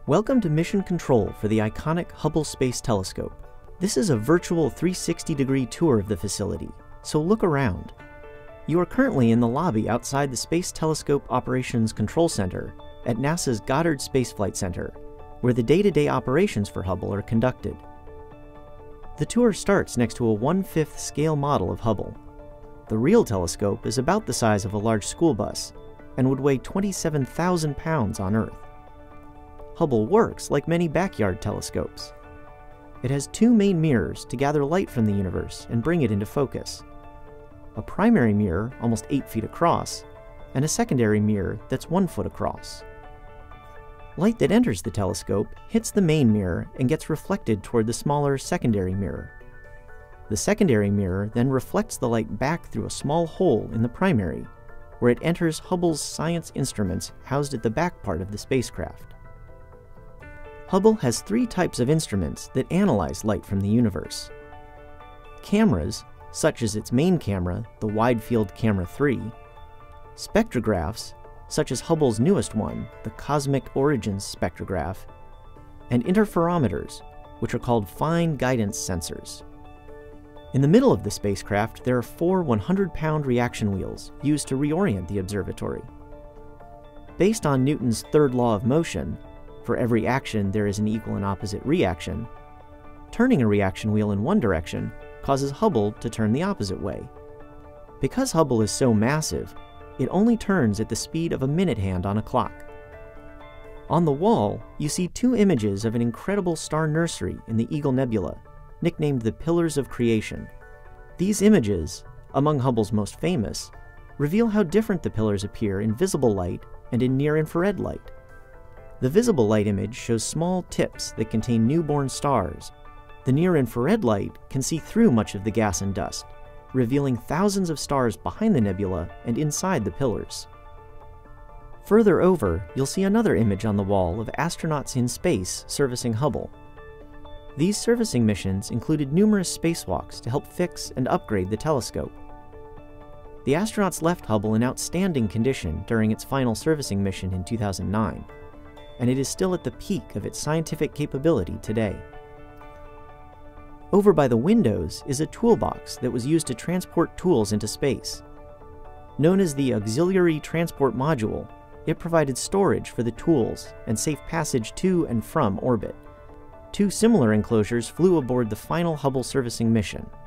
Welcome to Mission Control for the iconic Hubble Space Telescope. This is a virtual 360-degree tour of the facility, so look around. You are currently in the lobby outside the Space Telescope Operations Control Center at NASA's Goddard Space Flight Center, where the day-to-day operations for Hubble are conducted. The tour starts next to a 1/5 scale model of Hubble. The real telescope is about the size of a large school bus and would weigh 27,000 pounds on Earth. Hubble works like many backyard telescopes. It has two main mirrors to gather light from the universe and bring it into focus. A primary mirror, almost 8 feet across, and a secondary mirror that's 1 foot across. Light that enters the telescope hits the main mirror and gets reflected toward the smaller secondary mirror. The secondary mirror then reflects the light back through a small hole in the primary, where it enters Hubble's science instruments housed at the back part of the spacecraft. Hubble has 3 types of instruments that analyze light from the universe. Cameras, such as its main camera, the Wide Field Camera 3, spectrographs, such as Hubble's newest one, the Cosmic Origins spectrograph, and interferometers, which are called fine guidance sensors. In the middle of the spacecraft, there are 4 100-pound reaction wheels used to reorient the observatory. Based on Newton's third law of motion, for every action there is an equal and opposite reaction, turning a reaction wheel in one direction causes Hubble to turn the opposite way. Because Hubble is so massive, it only turns at the speed of a minute hand on a clock. On the wall, you see 2 images of an incredible star nursery in the Eagle Nebula, nicknamed the Pillars of Creation. These images, among Hubble's most famous, reveal how different the pillars appear in visible light and in near-infrared light. The visible light image shows small tips that contain newborn stars. The near-infrared light can see through much of the gas and dust, revealing thousands of stars behind the nebula and inside the pillars. Further over, you'll see another image on the wall of astronauts in space servicing Hubble. These servicing missions included numerous spacewalks to help fix and upgrade the telescope. The astronauts left Hubble in outstanding condition during its final servicing mission in 2009, and it is still at the peak of its scientific capability today. Over by the windows is a toolbox that was used to transport tools into space. Known as the Auxiliary Transport Module, it provided storage for the tools and safe passage to and from orbit. 2 similar enclosures flew aboard the final Hubble servicing mission.